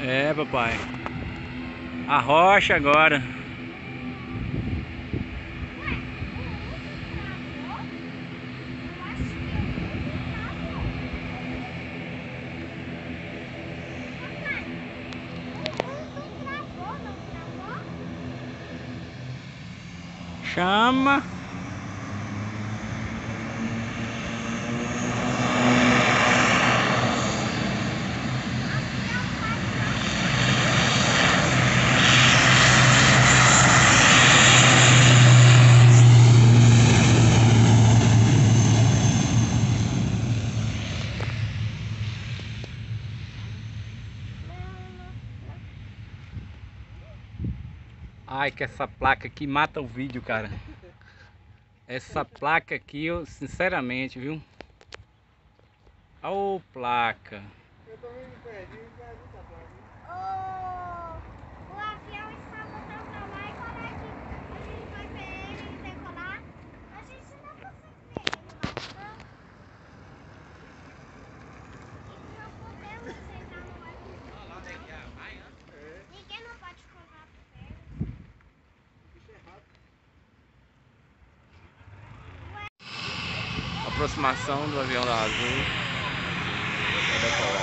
É, papai. A rocha agora. Chama. Ai, que essa placa aqui mata o vídeo, cara. Essa placa aqui, eu sinceramente, viu? Ô, placa. Eu também me perdi essa placa. O avião está voltando pra lá e quando a gente vai ver ele decolar, a gente não consegue ver ele mais, não. E não podemos entrar no avião. Ninguém não pode comprar férias. Aproximação do avião da Azul.